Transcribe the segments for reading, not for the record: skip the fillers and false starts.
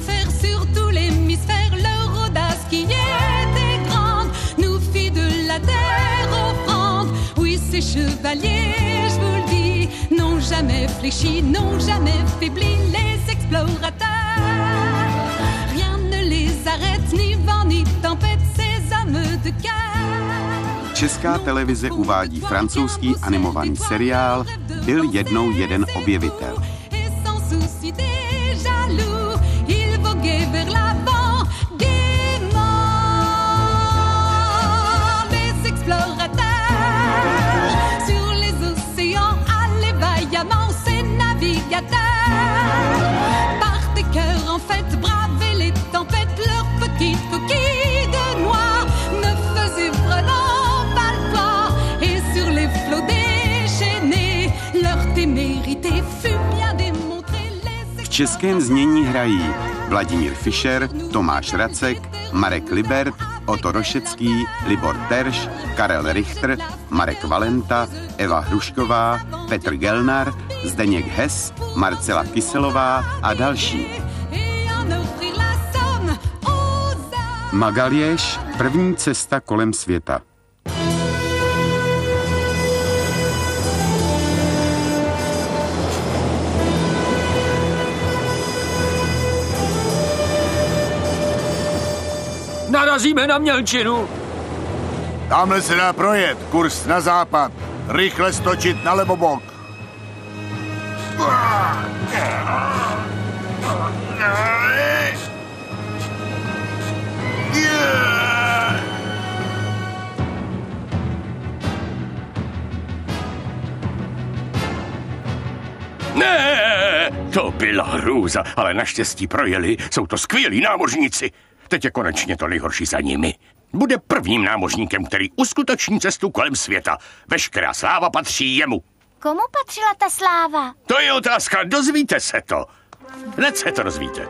faire sur tout l'hémisphère. Leur audace qui était grande nous fit de la terre offrande. Oui, ces chevaliers, je vous le dis, n'ont jamais fléchi, n'ont jamais faibli. Les explorateurs, rien ne les arrête, ni vent ni tempête, ces hommes de guerre. Česká televize uvádí francouzský animovaný seriál Byl jednou jeden objevitel. Par des cœurs en fête, braver les tempêtes, leurs petites coquilles de noix ne faisaient vraiment pas le poids. Et sur les flots déchaînés, leur témérité fut bien démontrée. V českém znění hrají Vladimír Fischer, Tomáš Racek, Marek Libert, Otto Rošecký, Libor Terš, Karel Richter, Marek Valenta, Eva Hrušková, Petr Gelnar, Zdeněk Hess, Marcela Kyselová a další. Magaljež, první cesta kolem světa. Narazíme na mělčinu. Tamhle se dá projet, kurz na západ. Rychle stočit na levobok. Ne, to byla hrůza, ale naštěstí projeli. Jsou to skvělí námořníci. Teď je konečně to nejhorší za nimi. Bude prvním námořníkem, který uskuteční cestu kolem světa. Veškerá sláva patří jemu. Komu patřila ta sláva? To je otázka, dozvíte se to. Hned se to dozvíte.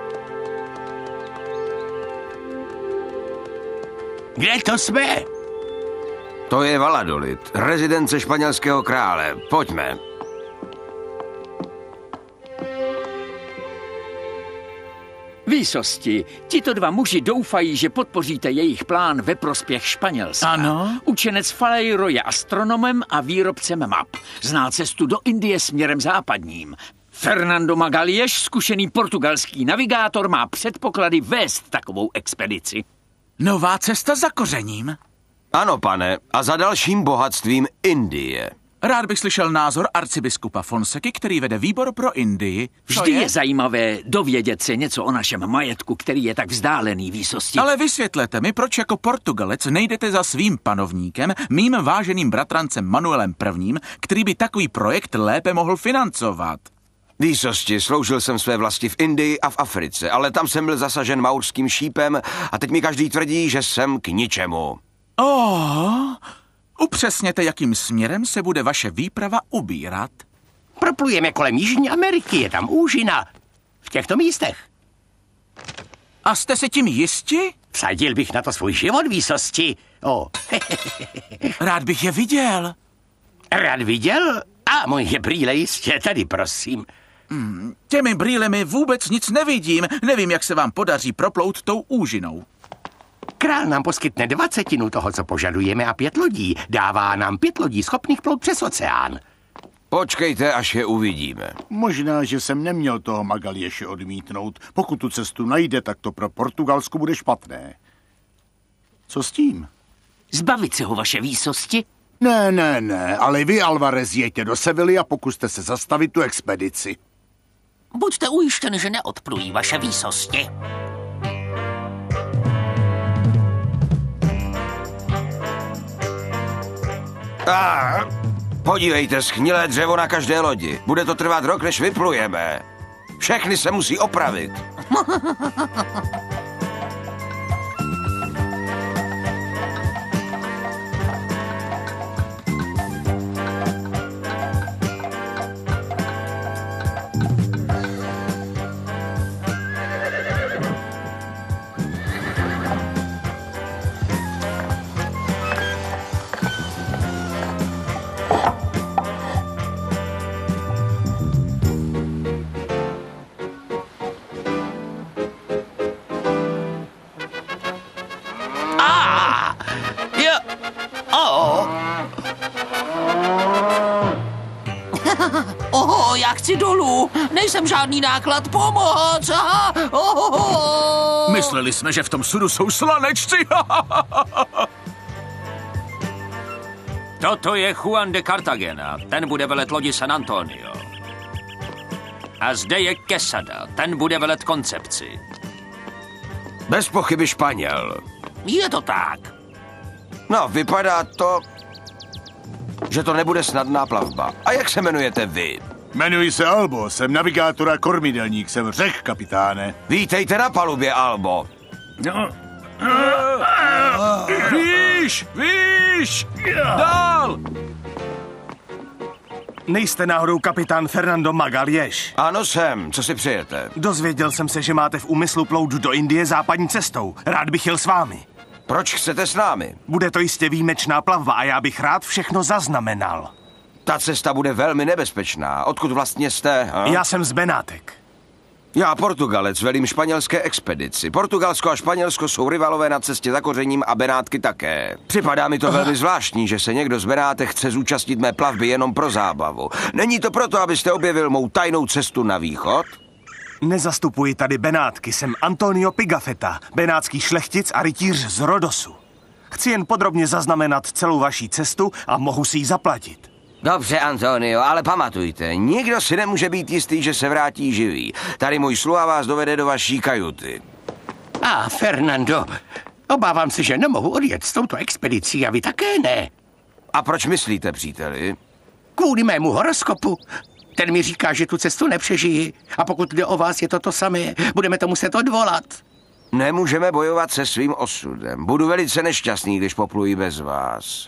Kde to jsme? To je Valladolid, rezidence španělského krále. Pojďme. Výsosti, tito dva muži doufají, že podpoříte jejich plán ve prospěch Španělska. Ano? Učenec Faleiro je astronomem a výrobcem map. Zná cestu do Indie směrem západním. Fernando Magaljež, zkušený portugalský navigátor, má předpoklady vést takovou expedici. Nová cesta za kořením. Ano, pane, a za dalším bohatstvím Indie. Rád bych slyšel názor arcibiskupa Fonseky, který vede výbor pro Indii. Vždy je zajímavé dovědět se něco o našem majetku, který je tak vzdálený, výsosti. Ale vysvětlete mi, proč jako Portugalec nejdete za svým panovníkem, mým váženým bratrancem Manuelem I., který by takový projekt lépe mohl financovat. Výsosti, sloužil jsem své vlasti v Indii a v Africe, ale tam jsem byl zasažen maurským šípem a teď mi každý tvrdí, že jsem k ničemu. Upřesněte, jakým směrem se bude vaše výprava ubírat. Proplujeme kolem Jižní Ameriky, je tam úžina. V těchto místech. A jste si tím jisti? Vsadil bych na to svůj život, výsosti. Rád bych je viděl. Rád viděl? A moje brýle jistě, tady prosím. Těmi brýlemi vůbec nic nevidím. Nevím, jak se vám podaří proplout tou úžinou. Král nám poskytne 20% toho, co požadujeme, a 5 lodí. Dává nám 5 lodí schopných plout přes oceán. Počkejte, až je uvidíme. Možná, že jsem neměl toho Magalješe odmítnout. Pokud tu cestu najde, tak to pro Portugalsko bude špatné. Co s tím? Zbavit se ho, vaše výsosti? Ne, ale vy, Alvarez, jeďte do Sevilly a pokuste se zastavit tu expedici. Buďte ujištěni, že neodplují, vaše výsosti. Podívejte, schnilé dřevo na každé lodi. Bude to trvat rok, než vyplujeme. Všechny se musí opravit. chci dolů. Nejsem žádný náklad, pomoc. Aha. Mysleli jsme, že v tom sudu jsou slanečci. Toto je Juan de Cartagena, ten bude velet lodi San Antonio. A zde je Quesada, ten bude velet Koncepci. Bez pochyby Španěl. Je to tak. No, vypadá to, že to nebude snadná plavba. A jak se jmenujete vy? Jmenuji se Albo, jsem navigátor a kormidelník, jsem řek, kapitáne. Vítejte na palubě, Albo. Výš! Dál! Nejste náhodou kapitán Fernando Magalhães? Ano, jsem. Co si přejete? Dozvěděl jsem se, že máte v úmyslu plout do Indie západní cestou. Rád bych jel s vámi. Proč chcete s námi? Bude to jistě výjimečná plavba a já bych rád všechno zaznamenal. Ta cesta bude velmi nebezpečná. Odkud vlastně jste? Ha? Já jsem z Benátek. Já Portugalec, velím španělské expedici. Portugalsko a Španělsko jsou rivalové na cestě za kořením a Benátky také. Připadá mi to velmi zvláštní, že se někdo z Benátek chce zúčastnit mé plavby jenom pro zábavu. Není to proto, abyste objevil mou tajnou cestu na východ? Nezastupuji tady Benátky, jsem Antonio Pigafetta, benátský šlechtic a rytíř z Rodosu. Chci jen podrobně zaznamenat celou vaší cestu a mohu si ji zaplatit. Dobře, Antonio, ale pamatujte, nikdo si nemůže být jistý, že se vrátí živý. Tady můj sluha vás dovede do vaší kajuty. Fernando, obávám se, že nemohu odjet s touto expedicí a vy také ne. A proč myslíte, příteli? Kvůli mému horoskopu. Ten mi říká, že tu cestu nepřežiji. A pokud jde o vás, je to samé. Budeme to muset odvolat. Nemůžeme bojovat se svým osudem. Budu velice nešťastný, když popluji bez vás.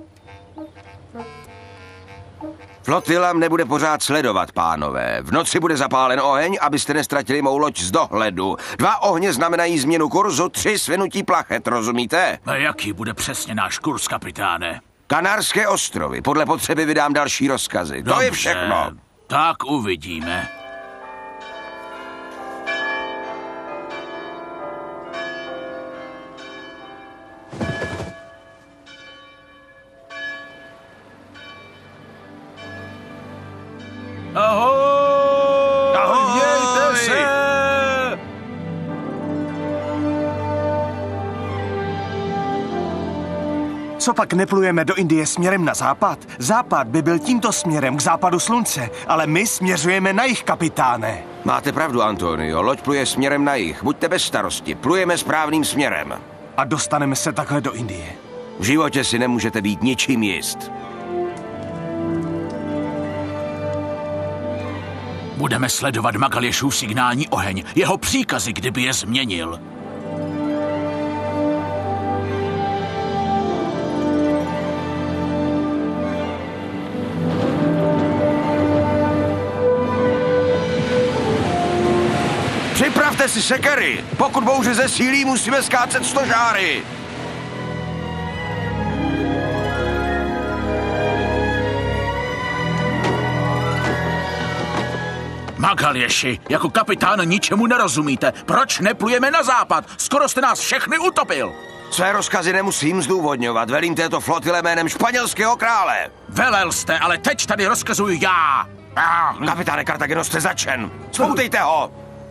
Flotila nebude pořád sledovat, pánové. V noci bude zapálen oheň, abyste nestratili mou loď z dohledu. 2 ohně znamenají změnu kurzu, 3 svinutí plachet, rozumíte? A jaký bude přesně náš kurz, kapitáne? Kanárské ostrovy. Podle potřeby vydám další rozkazy. To je všechno. Tak uvidíme. Ahoj! Ahoj! Mějte se! Co pak neplujeme do Indie směrem na západ? Západ by byl tímto směrem k západu slunce, ale my směřujeme na jih, kapitáne. Máte pravdu, Antonio. Loď pluje směrem na jih. Buďte bez starosti. Plujeme správným směrem. A dostaneme se takhle do Indie. V životě si nemůžete být ničím jist. Budeme sledovat Magalhãesův signální oheň, jeho příkazy, kdyby je změnil. Připravte si sekery! Pokud bouře zesílí, musíme skácet stožáry! Magalhãesi, jako kapitán ničemu nerozumíte. Proč neplujeme na západ? Skoro jste nás všechny utopil. Své rozkazy nemusím zdůvodňovat. Velím této flotile jménem španělského krále. Velel jste, ale teď tady rozkazuju já. Kapitáne Cartageno, jste začen. Spoutejte ho!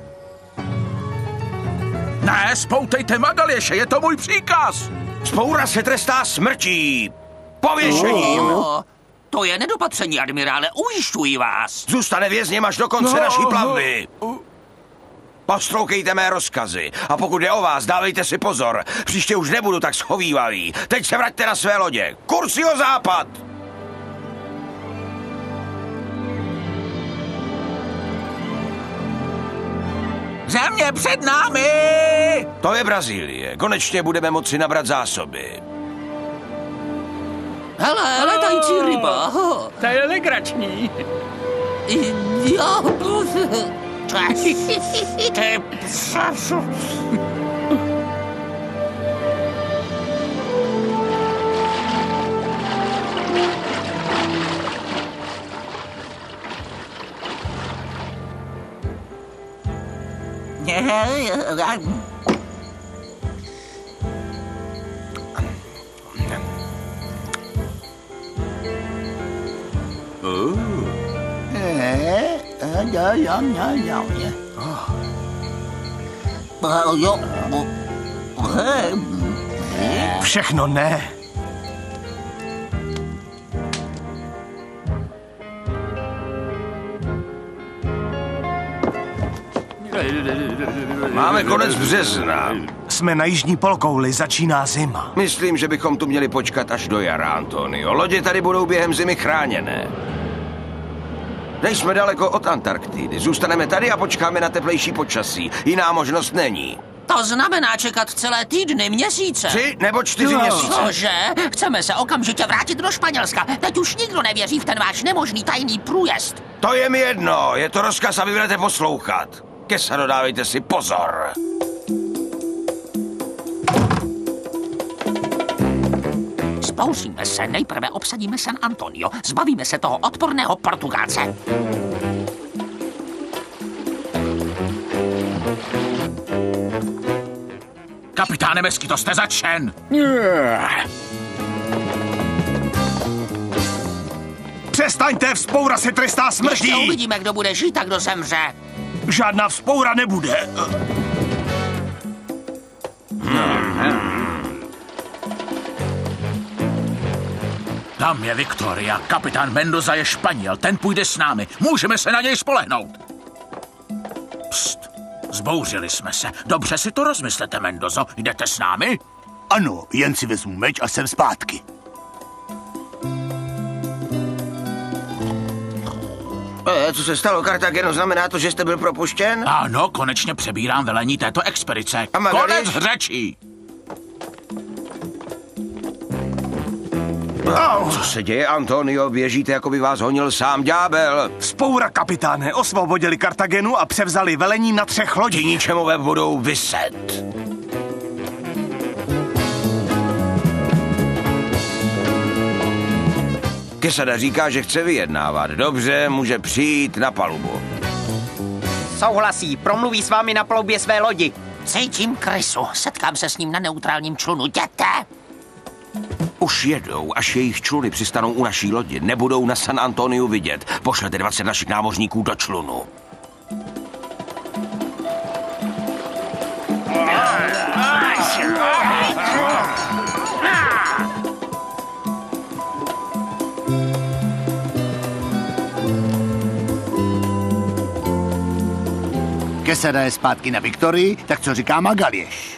Ne, spoutejte Magalhãese, je to můj příkaz. Vzpoura se trestá smrtí. Pověšením. To je nedopatření, admirále, ujišťuji vás. Zůstane vězněm až do konce naší plavby. Poslouchejte mé rozkazy. A pokud jde o vás, dávejte si pozor. Příště už nebudu tak schovívavý. Teď se vraťte na své lodě. Kurz jihozápad! Země před námi! To je Brazílie. Konečně budeme moci nabrat zásoby. Hele, letající ryba. To je legrační. Všechno ne. Máme konec března. Jsme na jižní polokouli, začíná zima. Myslím, že bychom tu měli počkat až do jara, Antonio. Lodě tady budou během zimy chráněné. Nejsme daleko od Antarktidy. Zůstaneme tady a počkáme na teplejší počasí. Jiná možnost není. To znamená čekat celé týdny, měsíce. 3 nebo 4 měsíce. Cože? Chceme se okamžitě vrátit do Španělska. Teď už nikdo nevěří v ten váš nemožný tajný průjezd. To je mi jedno. Je to rozkaz a vy budete poslouchat. Quesado, dávejte si pozor. Spouříme se, nejprve obsadíme San Antonio. Zbavíme se toho odporného Portugalce. Kapitáne Mesquito, jste zatčen. Přestaňte, vzpoura se trestá smrtí. Ještě uvidíme, kdo bude žít a kdo zemře. Žádná vzpoura nebude. Tam je Victoria. Kapitán Mendoza je Španěl. Ten půjde s námi. Můžeme se na něj spolehnout. Pst. Zbouřili jsme se. Dobře si to rozmyslete, Mendozo. Jdete s námi? Ano, jen si vezmu meč a jsem zpátky. Co se stalo, Kartageno? Znamená to, že jste byl propuštěn? Ano, konečně přebírám velení této expedice. A Magalhães? Konec řečí. Co se děje, Antonio? Běžíte, jako by vás honil sám ďábel. Vzpoura, kapitáne, osvobodili Kartagenu a převzali velení na 3 lodích. Ti ničemové budou viset. Quesada říká, že chce vyjednávat. Dobře, může přijít na palubu. Souhlasí, promluví s vámi na palubě své lodi. Cítím krysu, setkám se s ním na neutrálním člunu, jděte! Už jedou, až jejich čluny přistanou u naší lodi. Nebudou na San Antoniu vidět. Pošlete 20 našich námořníků do člunu. Quesada je zpátky na Viktorii, tak co říká Magalhães?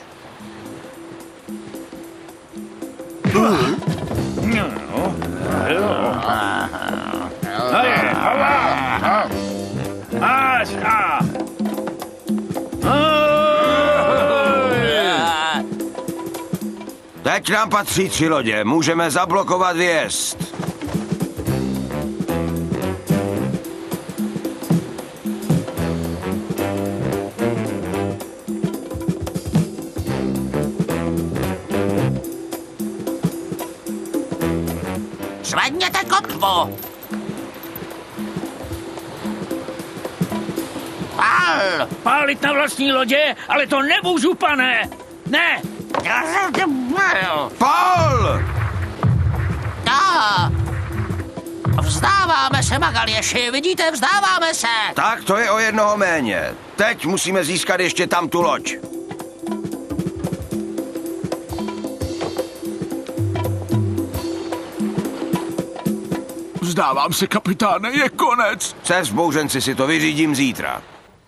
Teď nám patří 3 lodě. Můžeme zablokovat vjezd. Zvedněte kotvu! Pál! Pálit na vlastní lodě? Ale to nemůžu, pane! Ne! Pál! Vzdáváme se, Magalhãesi, vidíte, vzdáváme se! Tak to je o jednoho méně. Teď musíme získat ještě tam tu loď. Vzdávám se, kapitáne, je konec. Se vzbouřenci si to vyřídím zítra.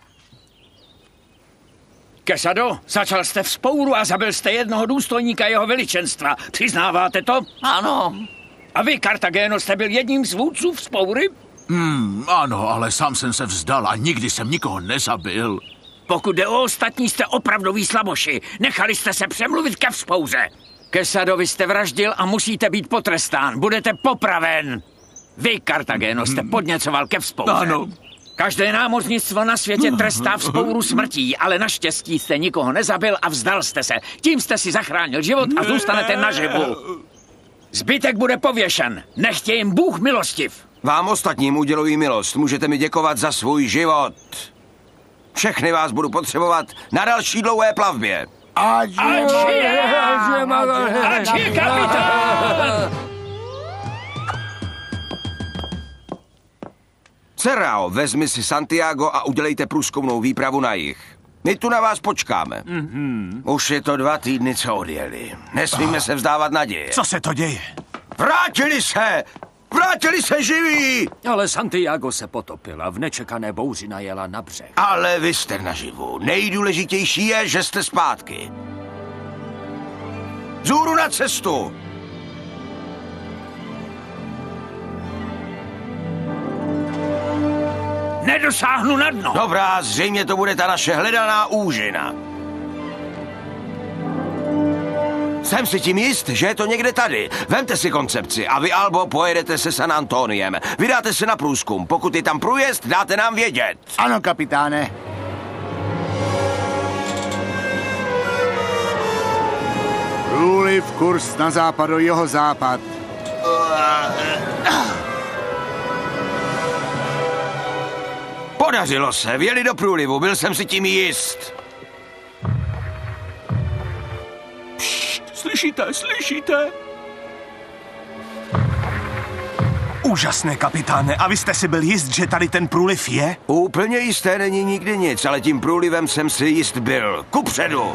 Quesado, začal jste vzpouru a zabil jste jednoho důstojníka jeho veličenstva. Přiznáváte to? Ano. A vy, Kartageno, jste byl jedním z vůdců vzpoury? Ano, ale sám jsem se vzdal a nikdy jsem nikoho nezabil. Pokud jde o ostatní, jste opravdoví slaboši. Nechali jste se přemluvit ke vzpouře. Quesado, vy jste vraždil a musíte být potrestán. Budete popraven. Vy, Kartageno, jste podněcoval ke vzpouře. Ano. Každé námořnictvo na světě trestá vzpouru smrtí, ale naštěstí jste nikoho nezabil a vzdal jste se. Tím jste si zachránil život a zůstanete naživu. Zbytek bude pověšen. Nechtě jim Bůh milostiv. Vám ostatním uděluji milost. Můžete mi děkovat za svůj život. Všechny vás budu potřebovat na další dlouhé plavbě. Ať je kapitán! Serrao, vezmi si Santiago a udělejte průzkumnou výpravu na jih. My tu na vás počkáme. Už je to 2 týdny, co odjeli. Nesmíme se vzdávat naděje. Co se to děje? Vrátili se! Vrátili se živí! Ale Santiago se potopila, v nečekané bouři najela na břeh. Ale vy jste naživu. Nejdůležitější je, že jste zpátky. Vzhůru na cestu! Nedosáhnu na dno! Dobrá, zřejmě to bude ta naše hledaná úžina. Jsem si tím jist, že je to někde tady. Vemte si koncepci a vy, Albo, pojedete se San Antoniem. Vydáte se na průzkum. Pokud je tam průjezd, dáte nám vědět. Ano, kapitáne. Průliv, kurz na západ, jeho západ. Podařilo se, vjeli do průlivu, byl jsem si tím jist. Slyšíte? Úžasné, kapitáne. A vy jste si byl jist, že tady ten průliv je? Úplně jisté není nikdy nic, ale tím průlivem jsem si jist byl. Kupředu!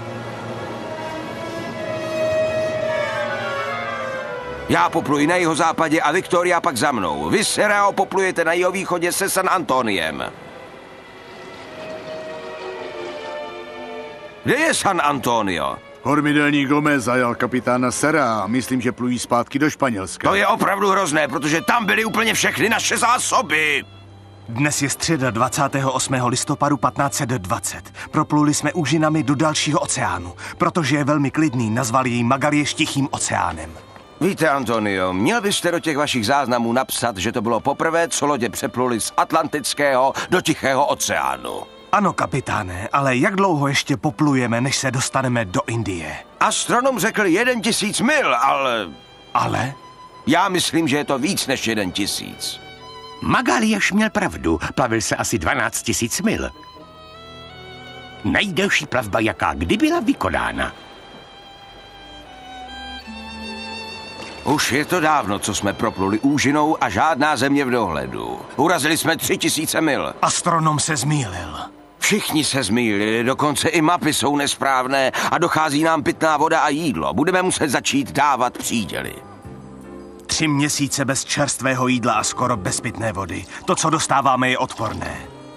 Já popluji na jihozápadě a Victoria pak za mnou. Vy, Serrao, poplujete na jihovýchodě se San Antoniem. Kde je San Antonio? Hormidelní Gomez zajal kapitána Serra. Myslím, že plují zpátky do Španělska. To je opravdu hrozné, protože tam byly úplně všechny naše zásoby. Dnes je středa 28. listopadu 1520. Propluli jsme úžinami do dalšího oceánu. Protože je velmi klidný, nazvali jej Magalhães Tichým oceánem. Víte, Antonio, měl byste do těch vašich záznamů napsat, že to bylo poprvé, co lodě přepluli z Atlantického do Tichého oceánu. Ano, kapitáne, ale jak dlouho ještě poplujeme, než se dostaneme do Indie? Astronom řekl 1000 mil, ale... Ale? Já myslím, že je to víc než 1000. Magalhães měl pravdu, plavil se asi 12 000 mil. Nejdelší plavba, jaká kdy byla vykonána. Už je to dávno, co jsme propluli úžinou a žádná země v dohledu. Urazili jsme 3000 mil. Astronom se zmýlil. Všichni se zmýlili, dokonce i mapy jsou nesprávné a dochází nám pitná voda a jídlo. Budeme muset začít dávat příděly. 3 měsíce bez čerstvého jídla a skoro bez pitné vody. To, co dostáváme, je odporné.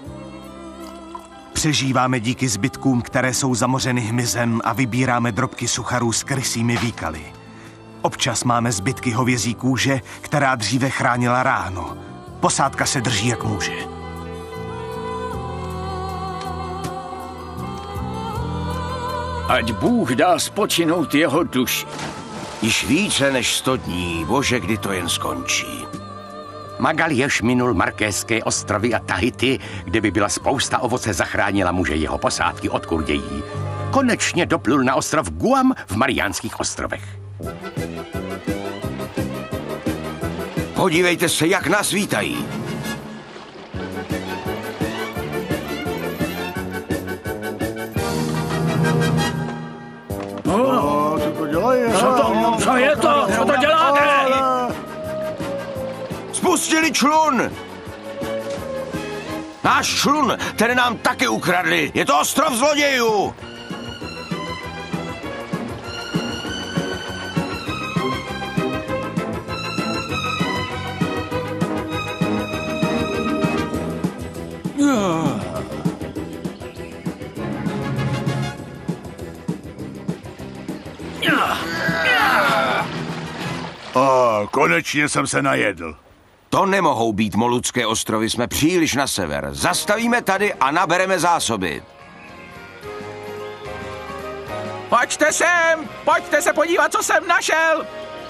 Přežíváme díky zbytkům, které jsou zamořeny hmyzem a vybíráme drobky sucharů s krysími výkaly. Občas máme zbytky hovězí kůže, která dříve chránila ráno. Posádka se drží jak může. Ať Bůh dá spočinout jeho duši. Již více než 100 dní, bože, kdy to jen skončí. Magalhães minul Markéské ostrovy a Tahiti, kde by byla spousta ovoce, zachránila muže jeho posádky od kurdějí. Konečně doplul na ostrov Guam v Mariánských ostrovech. Podívejte se, jak nás vítají. Co to dělají? Co je to? Co to děláte? Spustili člun! Náš člun, ten nám taky ukradli. Je to ostrov zlodějů! Konečně jsem se najedl. To nemohou být Moludské ostrovy, jsme příliš na sever. Zastavíme tady a nabereme zásoby. Pojďte sem! Pojďte se podívat, co jsem našel!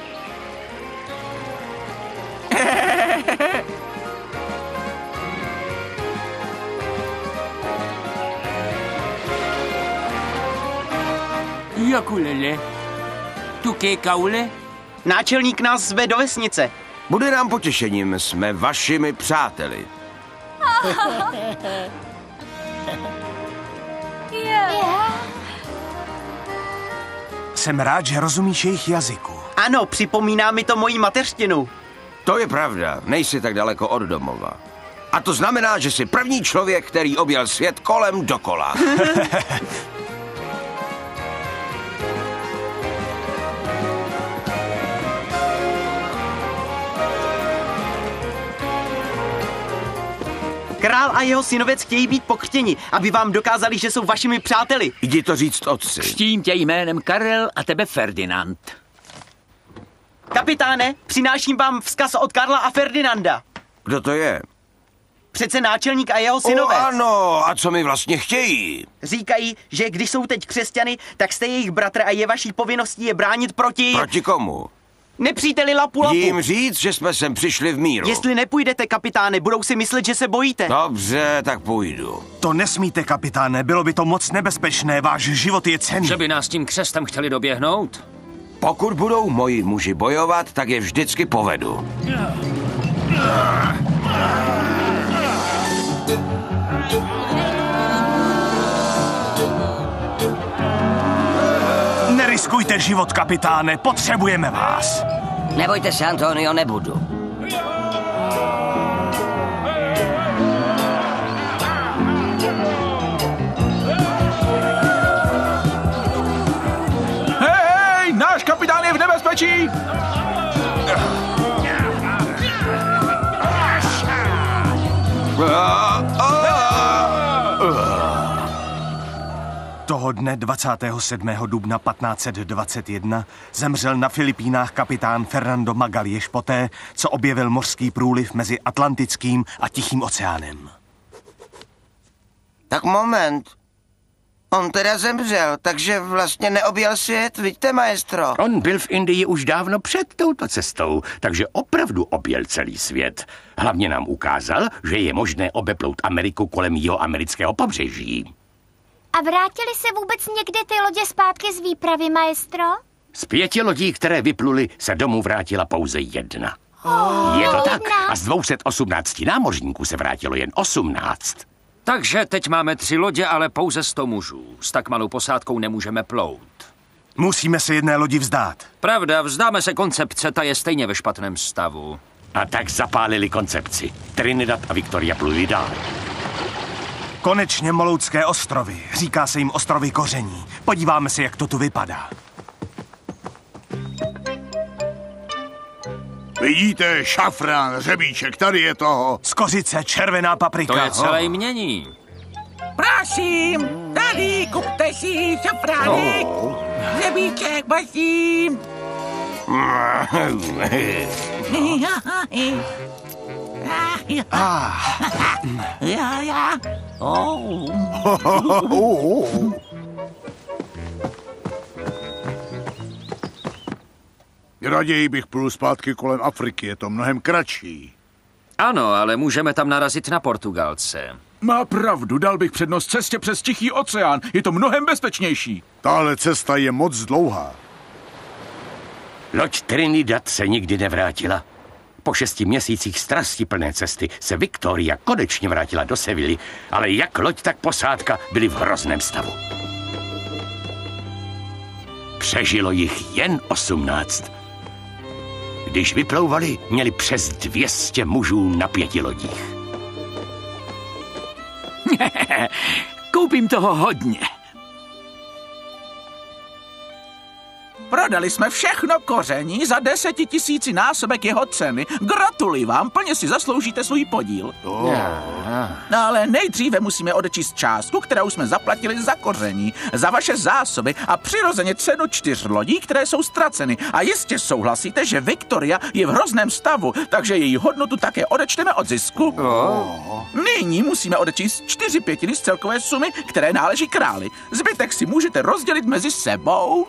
Jakulele. Tuké kaule? Náčelník nás zve do vesnice. Bude nám potěšením, jsme vašimi přáteli. Jsem rád, že rozumíš jejich jazyku. Ano, připomíná mi to moji mateřštinu. To je pravda, nejsi tak daleko od domova. A to znamená, že jsi první člověk, který objel svět kolem dokola. Král a jeho synovec chtějí být pokřtěni, aby vám dokázali, že jsou vašimi přáteli. Jdi to říct otci. Křtím tě jménem Karel a tebe Ferdinand. Kapitáne, přináším vám vzkaz od Karla a Ferdinanda. Kdo to je? Přece náčelník a jeho synovec. Ano, a co mi vlastně chtějí? Říkají, že když jsou teď křesťany, tak jste jejich bratr a je vaší povinností je bránit proti... Proti komu? Nepříteli Lapu-Lapu. Jím říct, že jsme sem přišli v míru. Jestli nepůjdete, kapitáne, budou si myslet, že se bojíte. Dobře, tak půjdu. To nesmíte, kapitáne, bylo by to moc nebezpečné, váš život je cenný. Že by nás tím křestem chtěli doběhnout? Pokud budou moji muži bojovat, tak je vždycky povedu. Neriskujte život, kapitáne, potřebujeme vás. Nebojte se, Antonio, nebudu. Hej, náš kapitán je v nebezpečí! Toho dne 27. dubna 1521 zemřel na Filipínách kapitán Fernando Magalhães poté, co objevil mořský průliv mezi Atlantickým a Tichým oceánem. Tak moment. On teda zemřel, takže vlastně neobjel svět, vidíte, maestro? On byl v Indii už dávno před touto cestou, takže opravdu objel celý svět. Hlavně nám ukázal, že je možné obeplout Ameriku kolem jihoamerického pobřeží. A vrátili se vůbec někdy ty lodě zpátky z výpravy, maestro? Z 5 lodí, které vypluly, se domů vrátila pouze 1. Je to tak? A z 218 námořníků se vrátilo jen 18. Takže teď máme 3 lodě, ale pouze 100 mužů. S tak malou posádkou nemůžeme plout. Musíme se jedné lodi vzdát. Pravda, vzdáme se koncepce, ta je stejně ve špatném stavu. A tak zapálili koncepci. Trinidad a Victoria pluli dál. Konečně Moloutské ostrovy. Říká se jim ostrovy koření. Podíváme se, jak to tu vypadá. Vidíte, šafrán, řebíček, tady je toho. Skořice, červená paprika. To je celé jmění. Prosím, tady kupte si šafránek. Řebíček, prosím. Raději bych plul zpátky kolem Afriky, je to mnohem kratší. Ano, ale můžeme tam narazit na Portugalce. Má pravdu, dal bych přednost cestě přes Tichý oceán, je to mnohem bezpečnější. Tahle cesta je moc dlouhá. Loď Trinidad se nikdy nevrátila. Po 6 měsících strastiplné cesty se Victoria konečně vrátila do Sevilly, ale jak loď, tak posádka byly v hrozném stavu. Přežilo jich jen 18. Když vyplouvali, měli přes 200 mužů na 5 lodích. Koupím toho hodně. Prodali jsme všechno koření za 10 000 násobek jeho ceny. Gratuluji vám, plně si zasloužíte svůj podíl. No ale nejdříve musíme odečíst částku, kterou jsme zaplatili za koření, za vaše zásoby a přirozeně cenu 4 lodí, které jsou ztraceny. A jistě souhlasíte, že Victoria je v hrozném stavu, takže její hodnotu také odečteme od zisku. Nyní musíme odečíst 4/5 z celkové sumy, které náleží králi. Zbytek si můžete rozdělit mezi sebou.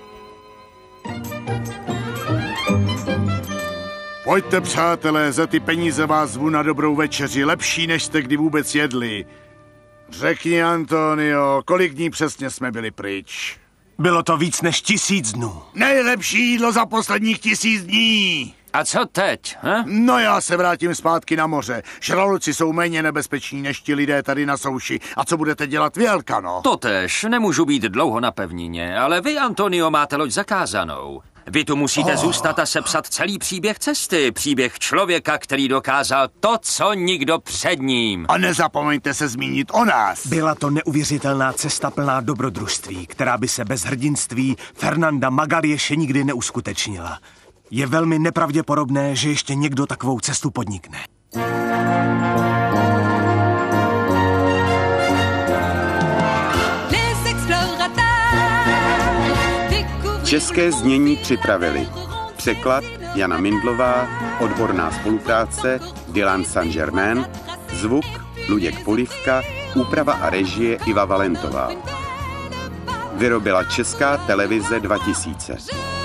Pojďte, přátelé, za ty peníze vás zvu na dobrou večeři, lepší, než jste kdy vůbec jedli. Řekni, Antonio, kolik dní přesně jsme byli pryč? Bylo to víc než 1000 dnů. Nejlepší jídlo za posledních 1000 dní. A co teď? No já se vrátím zpátky na moře. Žraloci jsou méně nebezpeční než ti lidé tady na souši. A co budete dělat vy, Elkano? Totéž, nemůžu být dlouho na pevnině, ale vy, Antonio, máte loď zakázanou. Vy tu musíte zůstat a sepsat celý příběh cesty. Příběh člověka, který dokázal to, co nikdo před ním. A nezapomeňte se zmínit o nás. Byla to neuvěřitelná cesta plná dobrodružství, která by se bez hrdinství Fernanda Magalieše nikdy neuskutečnila. Je velmi nepravděpodobné, že ještě někdo takovou cestu podnikne. České znění připravili překlad Jana Mindlová, odborná spolupráce Dylan Saint-Germain, zvuk Luděk Polivka, úprava a režie Iva Valentová. Vyrobila Česká televize 2000.